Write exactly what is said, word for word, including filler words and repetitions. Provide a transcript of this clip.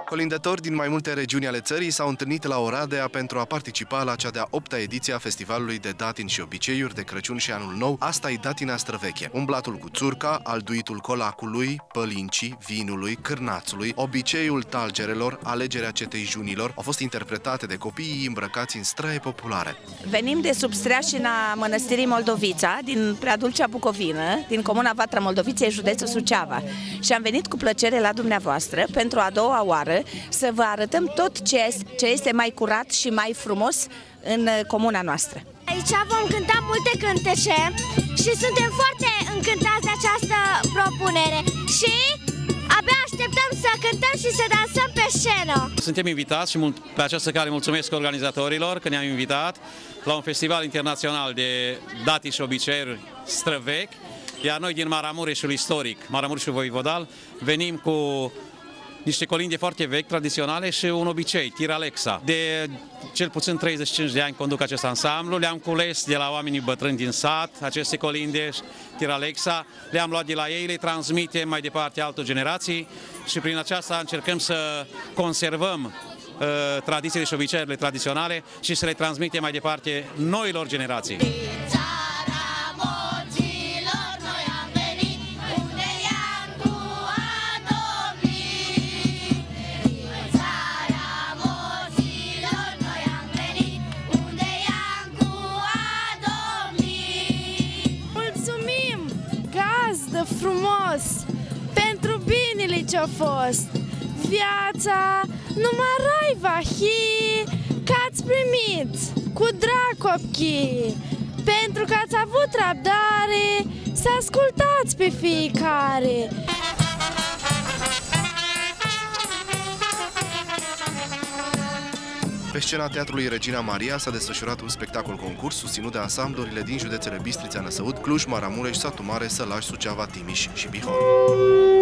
Colindători din mai multe regiuni ale țării s-au întâlnit la Oradea pentru a participa la cea de-a opta ediție a Festivalului de Datini și Obiceiuri de Crăciun și Anul Nou, Asta-i Datina Străveche. Umblatul cu țurca, alduitul colacului, pălincii, vinului, cârnațului, obiceiul talgerelor, alegerea cetei junilor au fost interpretate de copiii îmbrăcați în straie populare. Venim de sub streașina Mănăstirii Moldovița, din Preadulcea Bucovină, din comuna Vatra Moldoviței, județul Suceava. Și am venit cu plăcere la dumneavoastră pentru a doua oară să vă arătăm tot ce este mai curat și mai frumos în comuna noastră. Aici vom cânta multe cântece și suntem foarte încântați de această propunere și abia așteptăm să cântăm și să dansăm pe scenă. Suntem invitați și pe această cale mulțumesc organizatorilor că ne-au invitat la un festival internațional de datini și obiceiuri străvechi, iar noi din Maramureșul istoric, Maramureșul Voivodal, venim cu niște colinde foarte vechi, tradiționale și un obicei, tiralexa. De cel puțin treizeci și cinci de ani conduc acest ansamblu, le-am cules de la oamenii bătrâni din sat, aceste colinde, tiralexa, le-am luat de la ei, le transmitem mai departe altor generații și prin aceasta încercăm să conservăm uh, tradițiile și obiceiurile tradiționale și să le transmitem mai departe noilor generații. Frumos, pentru binele ce-a fost. Viața numai rai va fi, că-ați primit cu drag copchii, pentru că ați avut răbdare să ascultați pe fiecare. Pe scena Teatrului Regina Maria s-a desfășurat un spectacol concurs susținut de ansamblurile din județele Bistrița, Năsăud, Cluj, Maramureș, Satu Mare, Sălaș, Suceava, Timiș și Bihor.